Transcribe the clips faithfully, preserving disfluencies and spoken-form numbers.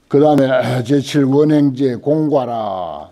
그 다음에 제칠 원행지의 공과라.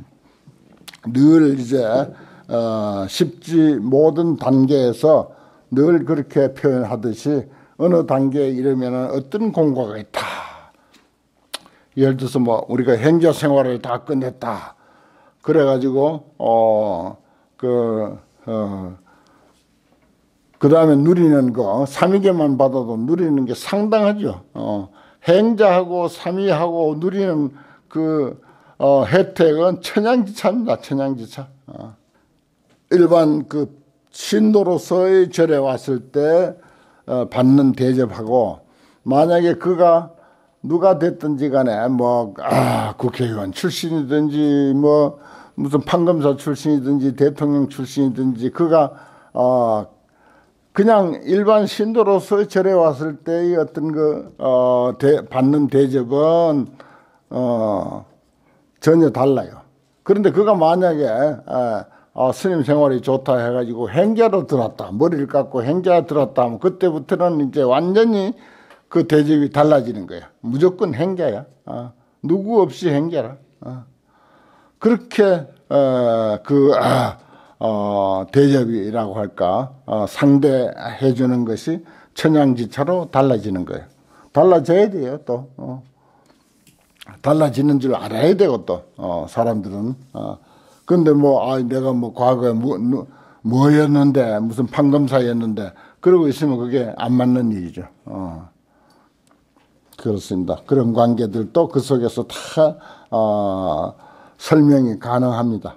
늘 이제 어, 십지 모든 단계에서 늘 그렇게 표현하듯이 어느 단계에 이르면은 어떤 공과가 있다. 예를 들어서 뭐 우리가 행자 생활을 다 끝냈다. 그래가지고 어그 어, 그 다음에 누리는 거 삼위계만 받아도 누리는 게 상당하죠. 어, 행자하고 삼위하고 누리는 그 어, 혜택은 천양지차입니다. 천양지차. 어. 일반 그 신도로서의 절에 왔을 때 어, 받는 대접하고 만약에 그가 누가 됐든지 간에 뭐 아, 국회의원 출신이든지 뭐 무슨 판검사 출신이든지 대통령 출신이든지 그가 어, 그냥 일반 신도로서의 절에 왔을 때의 어떤 그 어, 대, 받는 대접은 어, 전혀 달라요. 그런데 그가 만약에 에, 어, 스님 생활이 좋다 해가지고 행자로 들었다. 머리를 깎고 행자로 들었다 하면 그때부터는 이제 완전히 그 대접이 달라지는 거야. 무조건 행자야. 어, 누구 없이 행자라. 어. 그렇게 어, 그 아, 어, 대접이라고 할까 어, 상대해 주는 것이 천양지차로 달라지는 거예요. 달라져야 돼요. 또 어. 달라지는 줄 알아야 되고 또 어, 사람들은 어. 근데 뭐 아, 내가 뭐 과거에 뭐, 뭐였는데 무슨 판검사였는데 그러고 있으면 그게 안 맞는 일이죠. 어. 그렇습니다. 그런 관계들도 그 속에서 다 어, 설명이 가능합니다.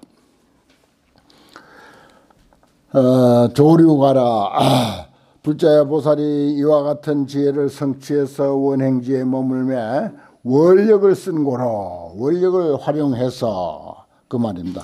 어, 조류가라. 아, 불자야 보살이 이와 같은 지혜를 성취해서 원행지에 머물매 원력을 쓴 고로 원력을 활용해서 그 말입니다.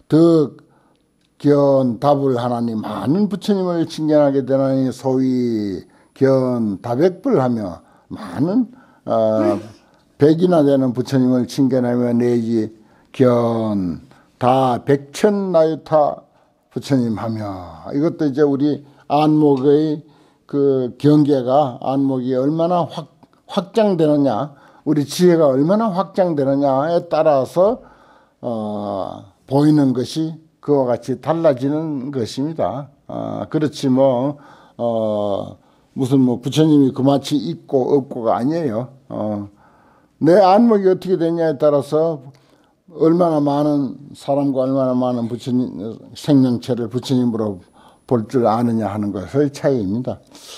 득견 답을 하나니 많은 부처님을 칭견하게 되나니 소위 견 다백불하며 많은 어, 백이나 되는 부처님을 칭견하며 내지 견 다 백천나유타 부처님 하며 이것도 이제 우리 안목의 그 경계가 안목이 얼마나 확, 확장되느냐 우리 지혜가 얼마나 확장되느냐에 따라서 어, 보이는 것이 그와 같이 달라지는 것입니다. 어, 그렇지 뭐 어, 무슨 뭐 부처님이 그마치 있고 없고가 아니에요. 어, 내 안목이 어떻게 되냐에 따라서 얼마나 많은 사람과 얼마나 많은 부처님 생명체를 부처님으로 볼 줄 아느냐 하는 것의 차이입니다.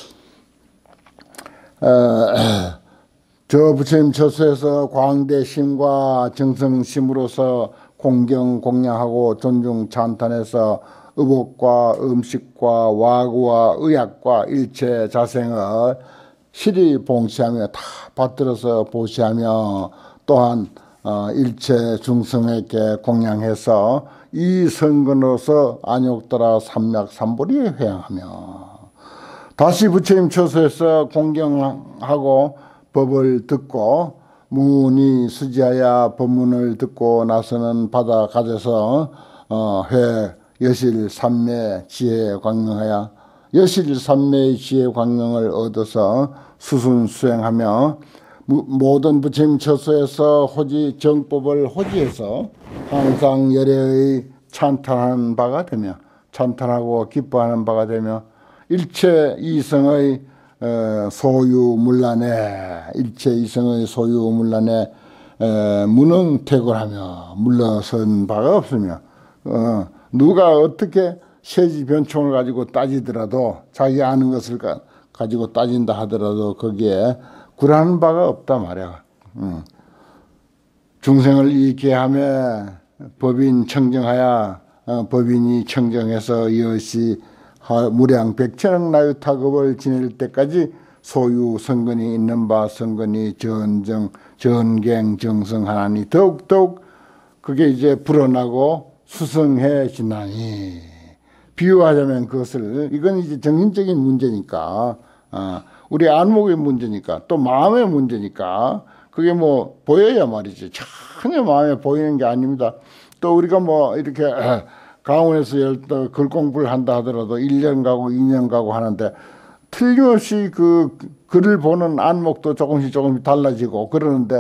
어, 저 부처님 처소에서 광대심과 정성심으로서 공경 공양하고 존중 찬탄해서 의복과 음식과 와구와 의약과 일체 자생을 실히 봉시하며 다 받들어서 보시하며 또한 어, 일체 중생에게 공양해서 이 선근으로서 안욕따라 삼약 삼보리 회양하며 다시 부처님 처소에서 공경하고 법을 듣고 문이 수지하여 법문을 듣고 나서는 바다 가져서 어, 회 여실 삼매 지혜 광명하여 여실 삼매의 지혜 광명을 얻어서 수순 수행하며 모든 부처님 처소에서 호지 정법을 호지해서 항상 열애의 찬탄하는 바가 되며 찬탄하고 기뻐하는 바가 되며 일체 이성의 소유물란에 일체 이성의 소유물란에 무능태굴하며 물러선 바가 없으며 어, 누가 어떻게 세지 변총을 가지고 따지더라도 자기 아는 것을 가지고 따진다 하더라도 거기에 굴하는 바가 없다 말이야. 응. 중생을 이익게 하며 법인 청정하여 어, 법인이 청정해서 여시 무량 백천억 나유타급을 지낼 때까지 소유 성근이 있는 바 성근이 전정 전갱 정성하나니 더욱더욱 그게 이제 불어나고 수성해지나니 비유하자면 그것을 이건 이제 정신적인 문제니까 어, 우리 안목의 문제니까 또 마음의 문제니까 그게 뭐 보여야 말이지 전혀 마음에 보이는 게 아닙니다. 또 우리가 뭐 이렇게 강원에서 글 공부를 한다 하더라도 일 년 가고 이 년 가고 하는데 틀림없이 그 글을 보는 안목도 조금씩 조금씩 달라지고 그러는데 그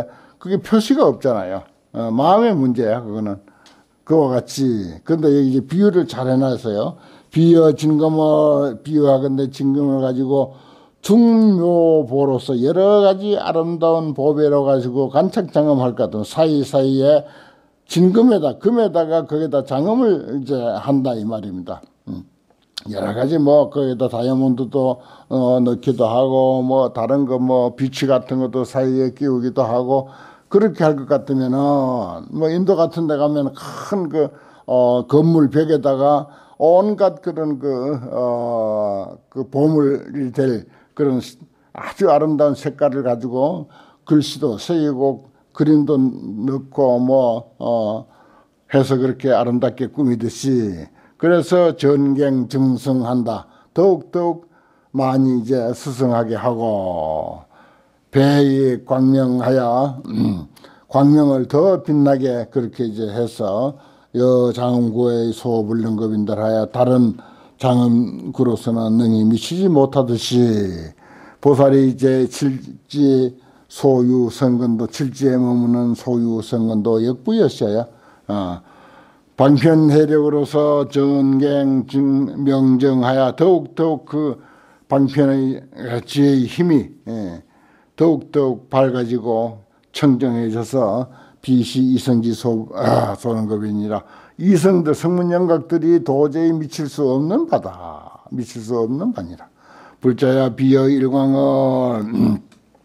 그게 표시가 없잖아요. 어, 마음의 문제야, 그거는. 그와 같이. 근데 여기 이제 비유를 잘 해놨어요. 비유 진금을, 비유하건대 진금을 가지고 중묘보로서 여러 가지 아름다운 보배로 가지고 간척장엄할 것 같은 사이사이에 진금에다, 금에다가 거기다 장엄을 이제 한다, 이 말입니다. 음. 여러 가지 뭐, 거기다 다이아몬드도, 어, 넣기도 하고, 뭐, 다른 거 뭐, 비치 같은 것도 사이에 끼우기도 하고, 그렇게 할 것 같으면은, 뭐, 인도 같은 데 가면 큰 그, 어, 건물 벽에다가 온갖 그런 그, 어, 그 보물이 될 그런 아주 아름다운 색깔을 가지고 글씨도 새기고, 그림도 넣고, 뭐, 어, 해서 그렇게 아름답게 꾸미듯이, 그래서 전갱 증승한다. 더욱더욱 많이 이제 스승하게 하고, 배의 광명하여, 음, 광명을 더 빛나게 그렇게 이제 해서, 여 장엄구의 소불능급인들 하여 다른 장엄구로서는 능히 미치지 못하듯이, 보살이 이제 칠지 소유 성근도, 칠지에 머무는 소유 성근도 역부였어요. 어. 방편해력으로서 전갱 명정하여 더욱더욱 그 방편의 지혜의 힘이 예, 더욱더욱 밝아지고 청정해져서 비시 이성지 소, 아, 소능급이니라. 이성들 성문영각들이 도저히 미칠 수 없는 바다. 미칠 수 없는 바니라. 불자야 비여 일광을 음,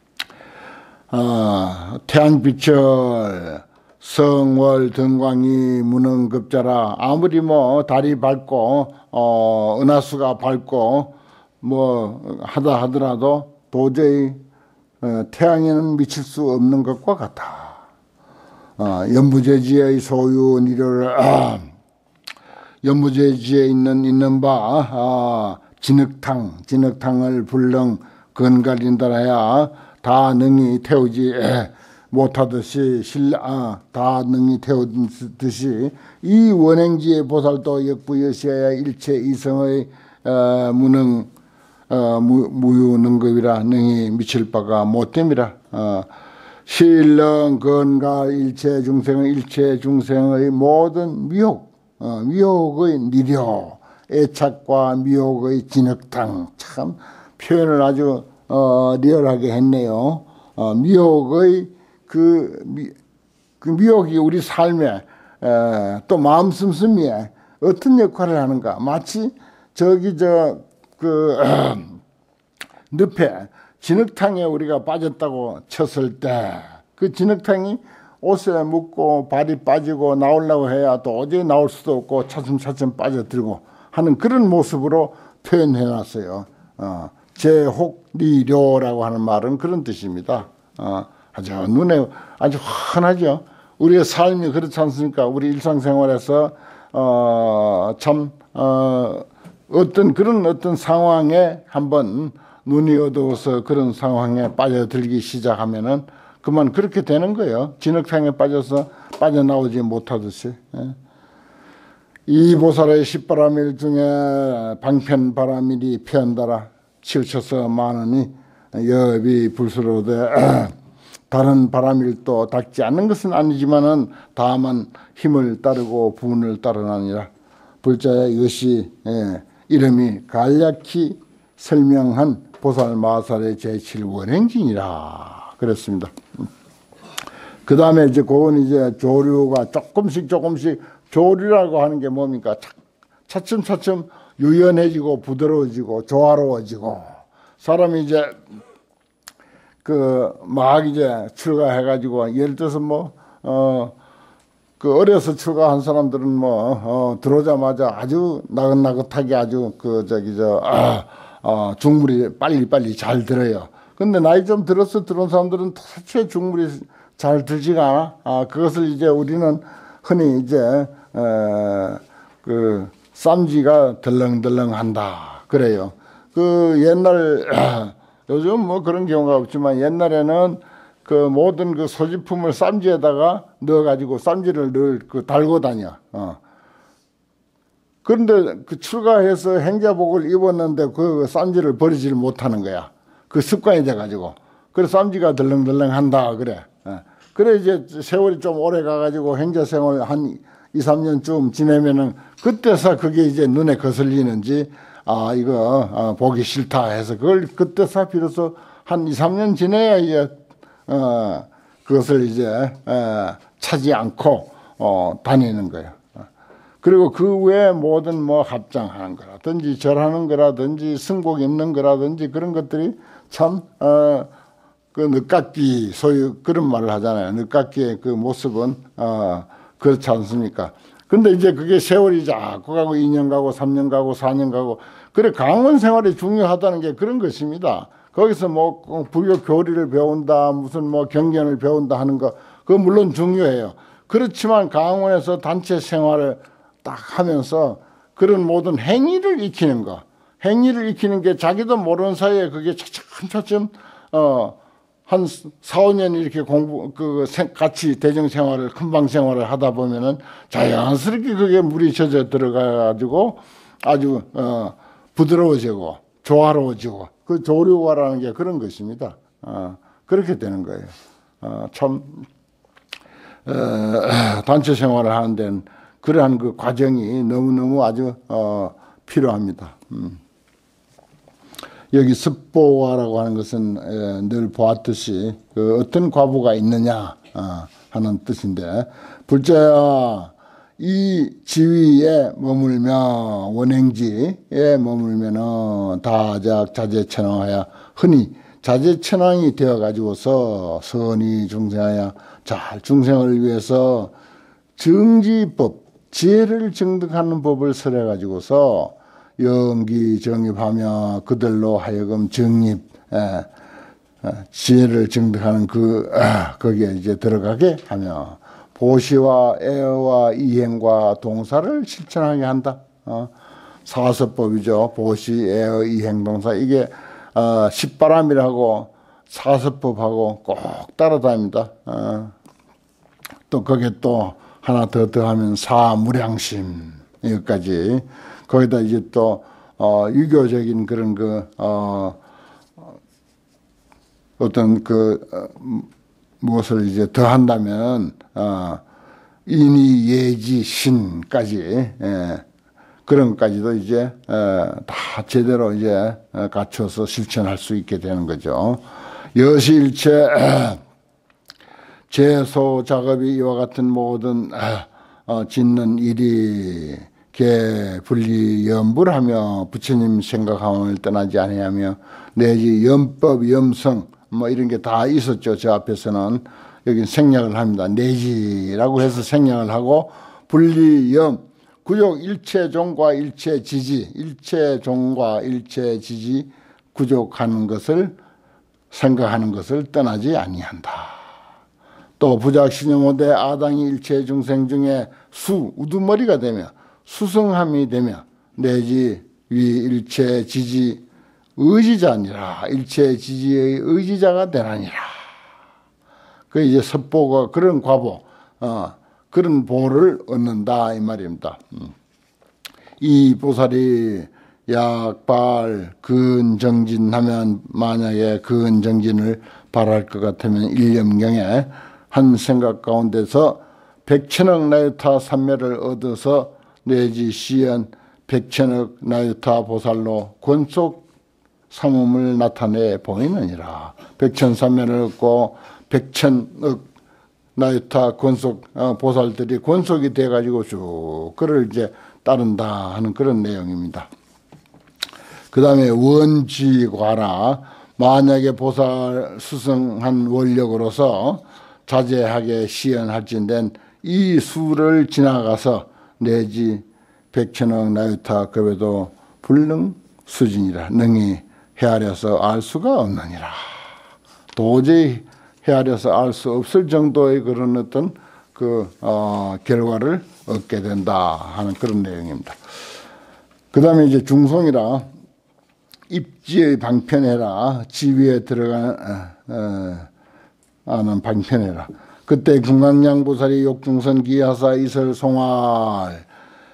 어, 태양빛을 성월 등광이 무능급자라. 아무리 뭐 달이 밝고 어 은하수가 밝고 뭐 하다 하더라도 도저히 어, 태양에는 미칠 수 없는 것과 같아. 어, 연부제지의 소유 니를 아, 연부제지에 있는 있는 바 아, 진흙탕 진흙탕을 불능 건갈린다라야 다 능히 태우지 에, 못하듯이 신라 아, 다 능히 태우듯이 이 원행지의 보살도 역부여시야 일체 이성의 어, 무능 어, 무, 무유능급이라 능히 미칠 바가 못됨이라. 어, 신령 건가 일체 중생의 일체 중생의 모든 미혹 어, 미혹의 니려 애착과 미혹의 진흙탕 참 표현을 아주 어, 리얼하게 했네요. 어, 미혹의 그, 미, 그 미혹이 우리 삶에 에, 또 마음 씀씀이에 어떤 역할을 하는가. 마치 저기 저그 늪에 진흙탕에 우리가 빠졌다고 쳤을 때 그 진흙탕이 옷에 묻고 발이 빠지고 나오려고 해야 도저히 나올 수도 없고 차츰차츰 빠져들고 하는 그런 모습으로 표현해 놨어요. 어, 제혹리료라고 하는 말은 그런 뜻입니다. 어, 아주 눈에 아주 환하죠. 우리의 삶이 그렇지 않습니까? 우리 일상생활에서 어, 참 어, 어떤 그런 어떤 상황에 한번 눈이 어두워서 그런 상황에 빠져들기 시작하면은 그만 그렇게 되는 거예요. 진흙탕에 빠져서 빠져나오지 못하듯이. 예. 이 보살의 십바라밀 중에 방편바라밀이 편다라 치우쳐서 많으니 여비 불수로되 다른 바라밀도 닦지 않는 것은 아니지만은 다만 힘을 따르고 분을 따르나니라. 불자의 이것이 예, 이름이 간략히 설명한 보살 마살의 제칠 원행진이라 그랬습니다. 그 다음에 이제 그건 이제 조류가 조금씩 조금씩 조류라고 하는 게 뭡니까? 차츰차츰 유연해지고 부드러워지고 조화로워지고 사람이 이제 그 막 이제 출가해가지고 예를 들어서 뭐 어 그 어려서 출가한 사람들은 뭐 어 들어오자마자 아주 나긋나긋하게 아주 그 저기 저 아, 어 중물이 빨리 빨리 잘 들어요. 근데 나이 좀 들어서 들어온 사람들은 대체 중물이 잘 들지가 않아. 아 그것을 이제 우리는 흔히 이제 에, 그 쌈지가 덜렁덜렁한다 그래요. 그 옛날 요즘 뭐 그런 경우가 없지만 옛날에는 그 모든 그 소지품을 쌈지에다가 넣어가지고 쌈지를 늘 그 달고 다녀. 어. 그런데 그 출가해서 행자복을 입었는데 그 쌈지를 버리지를 못하는 거야. 그 습관이 돼가지고. 그래서 쌈지가 덜렁덜렁한다 그래. 어. 그래 이제 세월이 좀 오래 가가지고 행자생활 한 이, 삼 년쯤 지내면은 그때서 그게 이제 눈에 거슬리는지 아 이거 어, 보기 싫다 해서 그걸 그때서 비로소 한 이, 삼 년 지내야 이제 어, 그것을 이제 어, 차지 않고 어, 다니는 거예요. 그리고 그 외에 모든 뭐 합장하는 거라든지 절하는 거라든지 승복 입는 거라든지 그런 것들이 참 어, 그 늦깎이 소유 그런 말을 하잖아요. 늦깎이의 그 모습은 어, 그렇지 않습니까? 근데 이제 그게 세월이 자꾸 가고 이 년 가고 삼 년 가고 사 년 가고 그래 강원 생활이 중요하다는 게 그런 것입니다. 거기서 뭐 불교 교리를 배운다 무슨 뭐 경전을 배운다 하는 거 그거 물론 중요해요. 그렇지만 강원에서 단체 생활을 딱 하면서 그런 모든 행위를 익히는 거 행위를 익히는 게 자기도 모르는 사이에 그게 차츰차츰 어, 한 사, 오 년 이렇게 공부, 그, 같이 대정 생활을, 큰방 생활을 하다 보면은 자연스럽게 그게 물이 젖어 들어가가지고 아주, 어, 부드러워지고, 조화로워지고, 그 조류화라는 게 그런 것입니다. 어, 그렇게 되는 거예요. 어, 참, 어, 단체 생활을 하는 데는 그러한 그 과정이 너무너무 아주, 어, 필요합니다. 음. 여기 습보화라고 하는 것은 늘 보았듯이 그 어떤 과부가 있느냐 하는 뜻인데 불자야 이 지위에 머물며 원행지에 머물면은 다작 자제천왕하여 흔히 자제천왕이 되어 가지고서 선이 중생하여 잘 중생을 위해서 정지법 지혜를 증득하는 법을 설해 가지고서 영기 정립하며 그들로 하여금 정립 에, 에, 지혜를 증득하는 그 아, 거기에 이제 들어가게 하며 보시와 애어와 이행과 동사를 실천하게 한다. 어, 사서법이죠. 보시, 애어, 이행, 동사 이게 어, 십바람이라고 사서법하고 꼭 따라다닙니다. 어, 또 거기에 또 하나 더 더하면 사무량심 여기까지. 거기다 이제 또, 어, 유교적인 그런 그, 어, 어떤 그, 어, 무엇을 이제 더 한다면, 어, 인이, 예지, 신까지, 예, 그런 것까지도 이제, 예, 다 제대로 이제 갖춰서 실천할 수 있게 되는 거죠. 여시일체, 제소 작업이 이와 같은 모든, 어, 짓는 일이, 개 분리 염불 하며 부처님 생각함을 떠나지 아니하며 내지 염법 염성 뭐 이런 게 다 있었죠. 저 앞에서는 여기 생략을 합니다. 내지라고 해서 생략을 하고 분리 염 구족 일체종과 일체지지 일체종과 일체지지 구족하는 것을 생각하는 것을 떠나지 아니한다. 또 부작신여모대 아당이 일체 중생 중에 수 우두머리가 되며 수성함이 되며 내지 위 일체 지지 의지자니라 일체 지지의 의지자가 되나니라. 그 이제 섭보가 그런 과보, 어, 그런 보를 얻는다 이 말입니다. 음. 이 보살이 약발 근정진하면 만약에 근정진을 바랄 것 같으면 일념경에 한 생각 가운데서 백천억 나유타 삼매를 얻어서 내지 시연 백천억 나유타 보살로 권속 삼음을 나타내 보이느니라. 백천삼매를 얻고 백천억 나유타 권속 어, 보살들이 권속이 돼가지고 쭉 그를 이제 따른다 하는 그런 내용입니다. 그 다음에 원지과라 만약에 보살 수승한 원력으로서 자제하게 시연할진된 이 수를 지나가서 내지 백천억 나유타 급에도 불능 수진이라 능히 헤아려서 알 수가 없느니라. 도저히 헤아려서 알 수 없을 정도의 그런 어떤 그 어, 결과를 얻게 된다 하는 그런 내용입니다. 그 다음에 이제 중송이라 입지의 방편해라 지위에 들어가는 어, 어, 하는 방편해라. 그때 금강양보살이 욕중선 기하사 이설 송할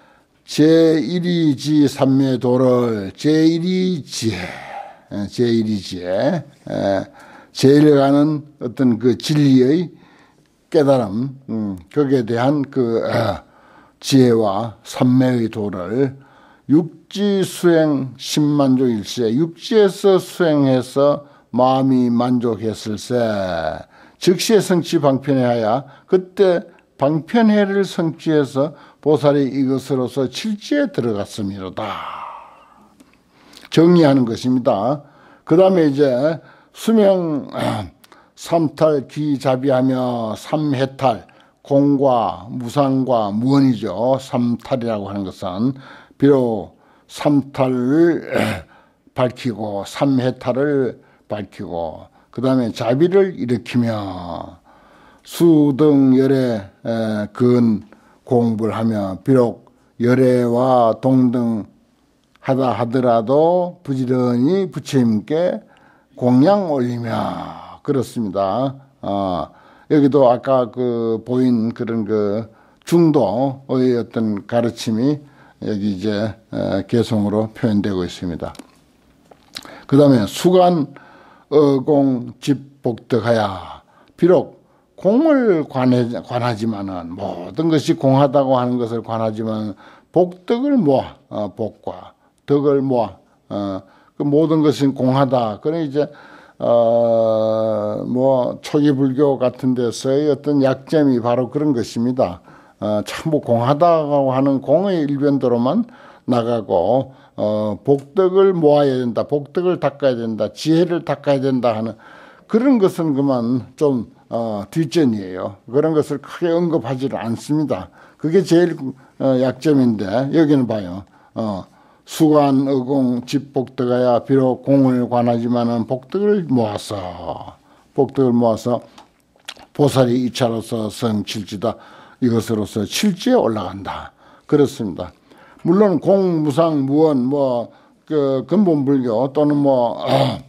제일이 지 삼매도를 제일이 지혜 제일이 지혜 제일 가는 어떤 그 진리의 깨달음, 음, 거기에 대한 그 어, 지혜와 삼매의 도를 육지 수행 십만조 일세, 육지에서 수행해서 마음이 만족했을세 즉시에 성취 방편해야 그때 방편해를 성취해서 보살이 이것으로서 칠지에 들어갔음이로다. 정리하는 것입니다. 그 다음에 이제 수명 삼탈 기자비하며 삼해탈 공과 무상과 무언이죠. 삼탈이라고 하는 것은 비록 삼탈을 밝히고 삼해탈을 밝히고 그 다음에 자비를 일으키며 수등 열애 근 공부를 하며 비록 열애와 동등 하다 하더라도 부지런히 부처님께 공양 올리며 그렇습니다. 어, 여기도 아까 그 보인 그런 그 중도의 어떤 가르침이 여기 이제 개성으로 표현되고 있습니다. 그 다음에 수관 어공 집복덕하야 비록 공을 관해, 관하지만은 모든 것이 공하다고 하는 것을 관하지만 복덕을 모아 어, 복과 덕을 모아 어, 그 모든 것이 공하다. 그래 이제 어, 뭐 초기 불교 같은 데서의 어떤 약점이 바로 그런 것입니다. 어, 참고 공하다고 하는 공의 일변도로만 나가고 어, 복덕을 모아야 된다, 복덕을 닦아야 된다, 지혜를 닦아야 된다 하는 그런 것은 그만 좀 어, 뒷전이에요. 그런 것을 크게 언급하지를 않습니다. 그게 제일 어, 약점인데 여기는 봐요. 어, 수관 의공 집복덕하야 비록 공을 관하지만은 복덕을 모아서 복덕을 모아서 보살이 이차로서 성칠지다. 이것으로서 칠지에 올라간다. 그렇습니다. 물론 공, 무상, 무언, 뭐, 그, 근본불교 또는 뭐, 어,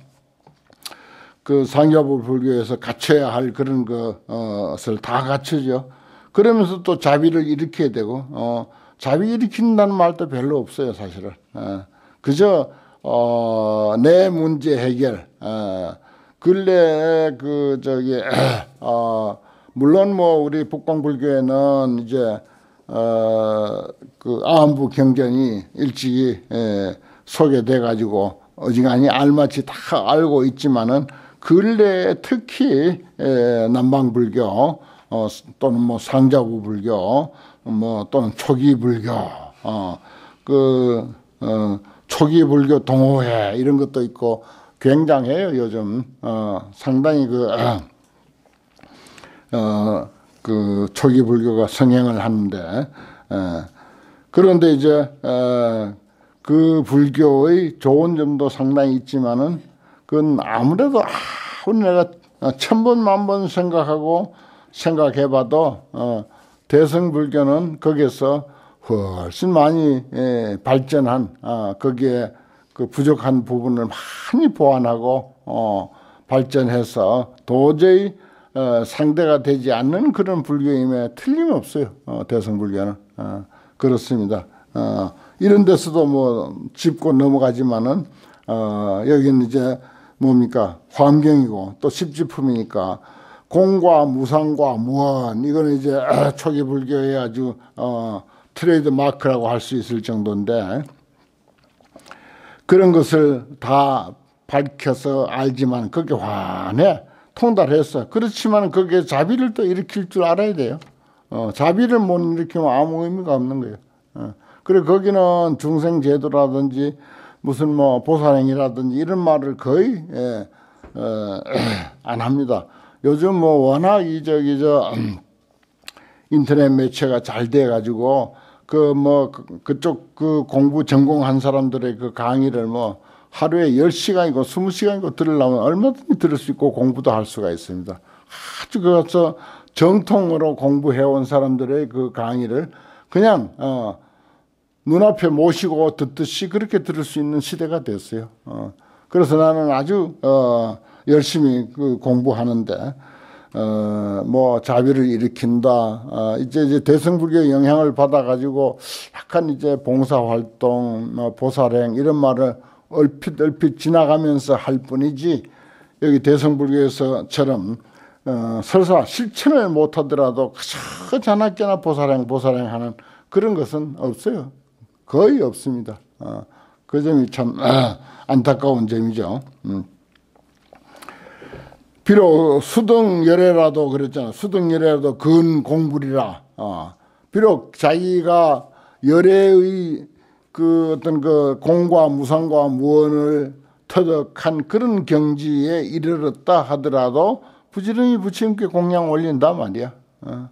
그 상자부 불교에서 갖춰야 할 그런 것을 다 갖추죠. 그러면서 또 자비를 일으켜야 되고, 어, 자비 일으킨다는 말도 별로 없어요, 사실은. 어, 그저, 어, 내 문제 해결, 어, 근래 그, 저기, 어, 물론 뭐 우리 북광불교에는 이제 어 그 아한부 경전이 일찍이 에, 소개돼 가지고 어지간히 알맞이 다 알고 있지만은 근래에 특히 에, 남방불교 어, 또는 뭐 상자부 불교 뭐 또는 초기 불교 어그 어, 초기 불교 동호회 이런 것도 있고 굉장해요 요즘 어 상당히 그 어, 어, 그 초기 불교가 성행을 하는데 에, 그런데 이제 에, 그 불교의 좋은 점도 상당히 있지만은 그건 아무래도 아, 내가 천 번 만 번 생각하고 생각해봐도 어, 대승불교는 거기서 훨씬 많이 에, 발전한 어, 거기에 그 부족한 부분을 많이 보완하고 어, 발전해서 도저히 어, 상대가 되지 않는 그런 불교임에 틀림없어요. 어, 대승불교는 어, 그렇습니다. 어, 이런 데서도 뭐 짚고 넘어가지만은 어, 여기는 이제 뭡니까 환경이고 또 십지품이니까 공과 무상과 무언 이거는 이제 초기 불교의 아주 어, 트레이드 마크라고 할 수 있을 정도인데 그런 것을 다 밝혀서 알지만 그게 환해. 통달했어. 그렇지만 거기에 자비를 또 일으킬 줄 알아야 돼요. 어, 자비를 못 일으키면 아무 의미가 없는 거예요. 어. 그리고 거기는 중생제도라든지 무슨 뭐 보살행이라든지 이런 말을 거의 예, 어, 안 합니다. 요즘 뭐 워낙 이 저기 저 인터넷 매체가 잘 돼 가지고 그 뭐 그쪽 그 공부 전공한 사람들의 그 강의를 뭐 하루에 열 시간이고 스무 시간이고 들으려면 얼마든지 들을 수 있고 공부도 할 수가 있습니다. 아주 그래서 정통으로 공부해온 사람들의 그 강의를 그냥 어, 눈앞에 모시고 듣듯이 그렇게 들을 수 있는 시대가 됐어요. 어, 그래서 나는 아주 어, 열심히 그 공부하는데 어, 뭐 자비를 일으킨다. 어, 이제 이제 대승불교 영향을 받아가지고 약간 이제 봉사활동, 뭐 보살행 이런 말을 얼핏 얼핏 지나가면서 할 뿐이지 여기 대승불교에서처럼 어, 설사 실천을 못하더라도 그저 자나깨나 보살행 보살행하는 그런 것은 없어요. 거의 없습니다. 어, 그 점이 참 아, 안타까운 점이죠. 음. 비록 수등열애라도 그랬잖아. 수등열애라도 근 공부리라. 어. 비록 자기가 열애의 그 어떤 그 공과 무상과 무언을 터득한 그런 경지에 이르렀다 하더라도 부지런히 부처님께 공양 올린다 말이야. 어.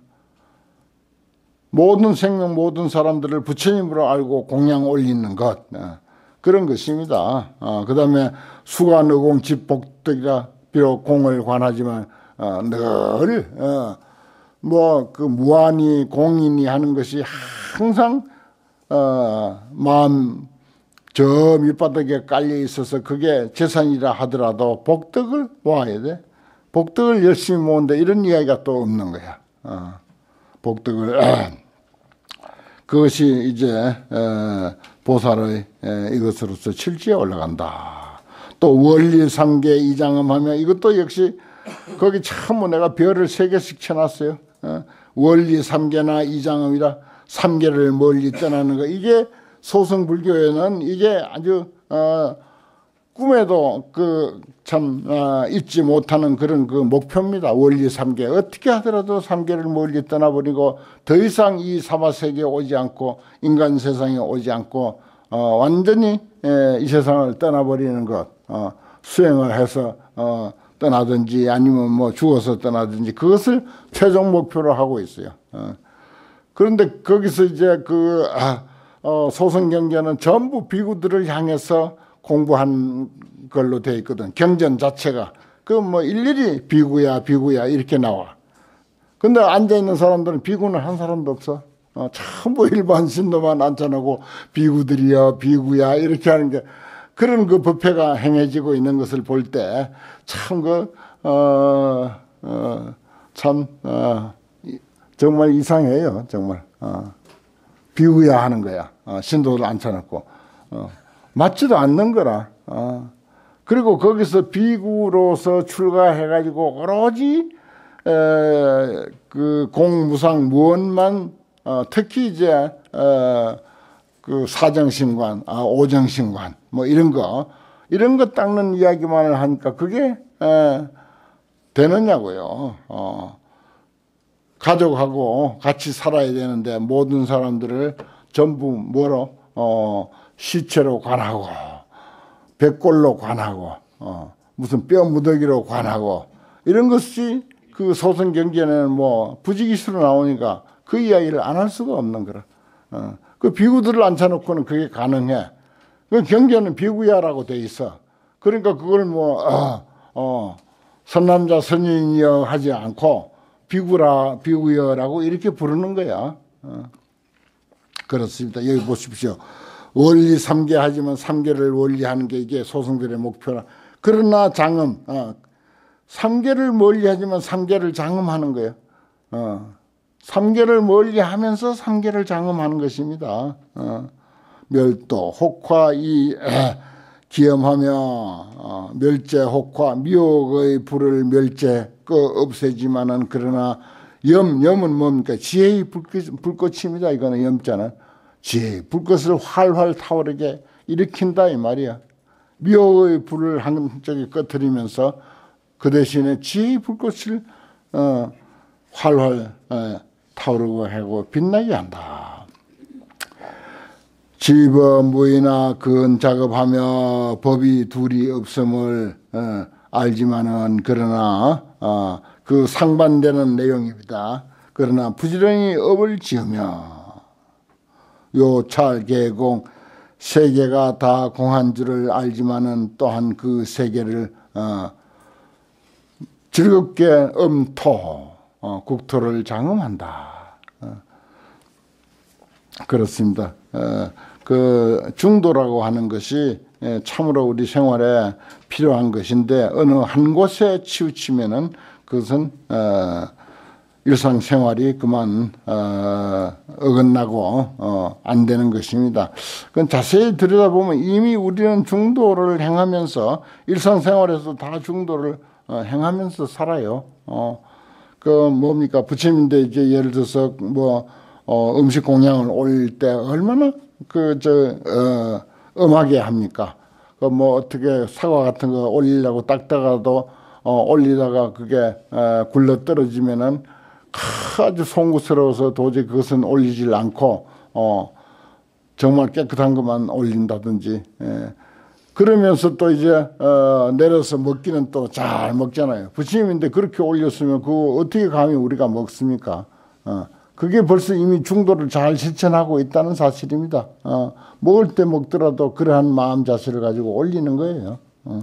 모든 생명 모든 사람들을 부처님으로 알고 공양 올리는 것. 어. 그런 것입니다. 어. 그 다음에 수관 의공 집복덕이라 비록 공을 관하지만 어, 늘 어, 뭐 그 무한히 공인이 하는 것이 항상 어, 마음 저 밑바닥에 깔려 있어서 그게 재산이라 하더라도 복덕을 모아야 돼. 복덕을 열심히 모은데 이런 이야기가 또 없는 거야. 어, 복덕을 어, 그것이 이제 어, 보살의 에, 이것으로서 칠지에 올라간다. 또 원리 삼계 이장음하면 이것도 역시 거기 참 내가 별을 세 개씩 쳐놨어요. 어? 원리 삼계나 이장음이라 삼계를 멀리 떠나는 거. 이게 소승불교에는 이게 아주 어, 꿈에도 그 참 어, 잊지 못하는 그런 그 목표입니다. 원리 삼계. 어떻게 하더라도 삼계를 멀리 떠나버리고 더 이상 이 사바세계에 오지 않고 인간 세상에 오지 않고 어, 완전히 에, 이 세상을 떠나버리는 것. 어, 수행을 해서 어, 떠나든지 아니면 뭐 죽어서 떠나든지 그것을 최종 목표로 하고 있어요. 어. 그런데 거기서 이제 그 아, 어, 소승경전은 전부 비구들을 향해서 공부한 걸로 되어 있거든. 경전 자체가 그 뭐 일일이 비구야 비구야 이렇게 나와. 근데 앉아 있는 사람들은 비구는 한 사람도 없어. 어, 전부 일반 신도만 앉아놓고 비구들이야 비구야 이렇게 하는 게 그런 그 법회가 행해지고 있는 것을 볼 때 참 그 어, 어, 참 어, 정말 이상해요. 정말 어, 비구야 하는 거야. 어, 신도를 앉혀놓고 어, 맞지도 않는 거라. 어. 그리고 거기서 비구로서 출가해가지고 오로지 에, 그 공무상 무언만 어, 특히 이제 어, 그 사정신관, 아, 오정신관 뭐 이런 거 이런 거 닦는 이야기만을 하니까 그게 에, 되느냐고요. 어. 가족하고 같이 살아야 되는데 모든 사람들을 전부 뭐로 어, 시체로 관하고 백골로 관하고 어, 무슨 뼈 무더기로 관하고 이런 것이 그 소승경전에는 뭐 부지기수로 나오니까 그 이야기를 안 할 수가 없는 거라. 어, 그 비구들을 앉혀놓고는 그게 가능해. 그 경전은 비구야라고 돼 있어. 그러니까 그걸 뭐 어, 어, 선남자 선인이여 하지 않고 비구라 비구여라고 이렇게 부르는 거야. 어. 그렇습니다. 여기 보십시오. 원리 삼계 하지만 삼계를 원리하는 게 이게 소승들의 목표라. 그러나 장음 어. 삼계를 멀리하지만 삼계를 장음하는 거예요. 어. 삼계를 멀리하면서 삼계를 장음하는 것입니다. 어. 멸도 혹화 이 에, 기염하며 어, 멸제 혹화 미혹의 불을 멸제 그 없애지만은 그러나 염 염은 뭡니까? 지혜의 불꽃, 불꽃입니다. 이거는 염자는 지혜의 불꽃을 활활 타오르게 일으킨다 이 말이야. 미혹의 불을 한쪽에 꺼뜨리면서 그 대신에 지혜의 불꽃을 어, 활활 어, 타오르고 하고 빛나게 한다. 집어 무이나 근 작업하며 법이 둘이 없음을 어, 알지만은 그러나 어, 그 상반되는 내용입니다. 그러나 부지런히 업을 지으며 요찰 계공 세계가 다 공한 줄을 알지만은 또한 그 세계를 어, 즐겁게 엄토 어, 국토를 장엄한다. 어, 그렇습니다. 어, 그 중도라고 하는 것이 참으로 우리 생활에 필요한 것인데 어느 한 곳에 치우치면은 그것은 어, 일상생활이 그만 어, 어긋나고 어, 안 되는 것입니다. 그건 자세히 들여다보면 이미 우리는 중도를 행하면서 일상생활에서 다 중도를 어, 행하면서 살아요. 어, 그 뭡니까 부처님인데 이제 예를 들어서 뭐 어, 음식 공양을 올릴 때 얼마나 그 저 어, 엄하게 합니까? 그 뭐 어떻게 사과 같은 거 올리려고 닦다가도 어, 올리다가 그게 어, 굴러 떨어지면은 아주 송구스러워서 도저히 그것은 올리질 않고 어, 정말 깨끗한 것만 올린다든지. 예. 그러면서 또 이제 어, 내려서 먹기는 또 잘 먹잖아요. 부처님인데 그렇게 올렸으면 그거 어떻게 감히 우리가 먹습니까? 어, 그게 벌써 이미 중도를 잘 실천하고 있다는 사실입니다. 어, 먹을 때 먹더라도 그러한 마음 자세를 가지고 올리는 거예요. 어.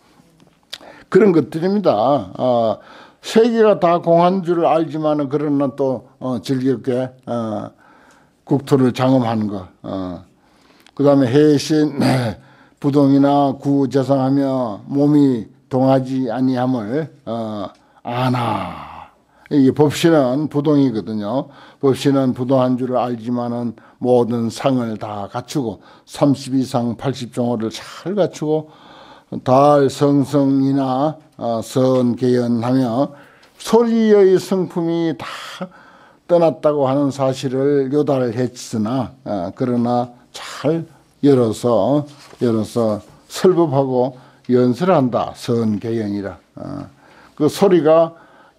그런 것들입니다. 어, 세계가 다 공한 줄 알지만은 그러나 또 어, 즐겁게 어, 국토를 장엄하는 거. 어. 그 다음에 해신 부동이나 구재상하며 몸이 동하지 아니함을 어, 아나. 이게 법신은 부동이거든요. 법신은 부동한 줄 알지만은 모든 상을 다 갖추고 삼십이 상 팔십 종호를 잘 갖추고 달 성성이나 어, 선개연하며 소리의 성품이 다 떠났다고 하는 사실을 요달했으나 어, 그러나 잘 열어서 열어서 설법하고 연설한다. 선개연이라. 어, 그 소리가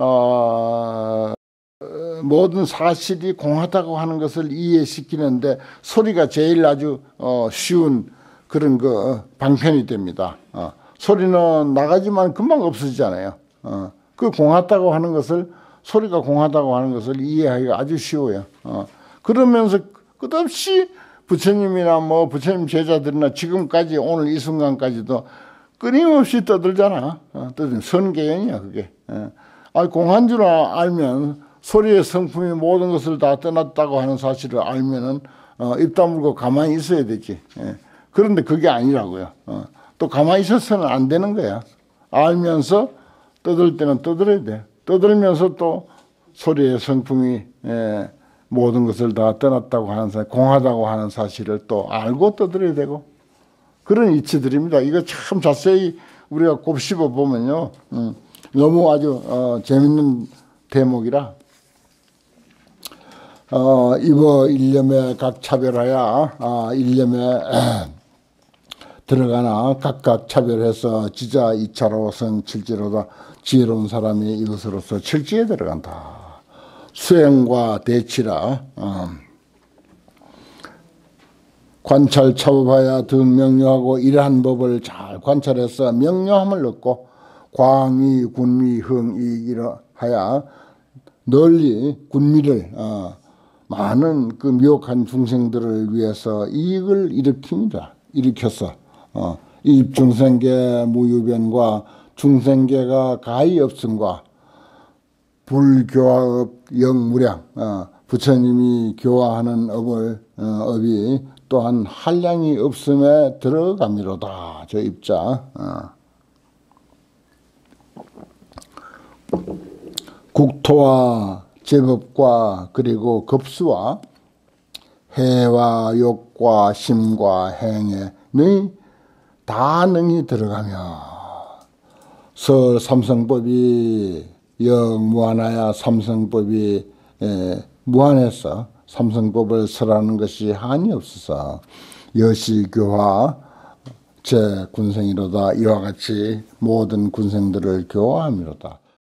어, 모든 사실이 공하다고 하는 것을 이해시키는데 소리가 제일 아주 어, 쉬운 그런 거 방편이 됩니다. 어, 소리는 나가지만 금방 없어지잖아요. 어, 그 공하다고 하는 것을 소리가 공하다고 하는 것을 이해하기가 아주 쉬워요. 어, 그러면서 끝없이 부처님이나 뭐 부처님 제자들이나 지금까지 오늘 이 순간까지도 끊임없이 떠들잖아. 어, 떠들 선개연이야 그게. 어. 아, 공한 줄 알면 소리의 성품이 모든 것을 다 떠났다고 하는 사실을 알면은 어, 입 다물고 가만히 있어야 되지. 예. 그런데 그게 아니라고요. 어. 또 가만히 있어서는 안 되는 거야. 알면서 떠들 때는 떠들어야 돼. 떠들면서 또 소리의 성품이 예, 모든 것을 다 떠났다고 하는 사실, 공하다고 하는 사실을 또 알고 떠들어야 되고 그런 이치들입니다. 이거 참 자세히 우리가 곱씹어 보면요. 음. 너무 아주 어, 재밌는 대목이라 어, 이거 일념에 각 차별하여 아, 일념에 에, 들어가나 각각 차별해서 지자 이차로 선 칠지로다. 지혜로운 사람이 이것으로서 칠지에 들어간다. 수행과 대치라. 어. 관찰 차법하여 더 명료하고 이러한 법을 잘 관찰해서 명료함을 얻고 광위, 군미, 흥이기로 하여 널리 군미를 어, 많은 그 미혹한 중생들을 위해서 이익을 일으킵니다. 일으켜서 어, 이 중생계 무유변과 중생계가 가히 없음과 불교화업 영무량 어, 부처님이 교화하는 업을 어, 업이 또한 한량이 없음에 들어가미로다. 저 입자. 어. 국토와 제법과 그리고 급수와 해와 욕과 심과 행에 능히 다 능히 들어가며 설 삼성법이 영무한하여 삼성법이 에, 무한해서 삼성법을 설하는 것이 한이 없어서 여시교화 제 군생이로다. 이와 같이 모든 군생들을 교화함이로다.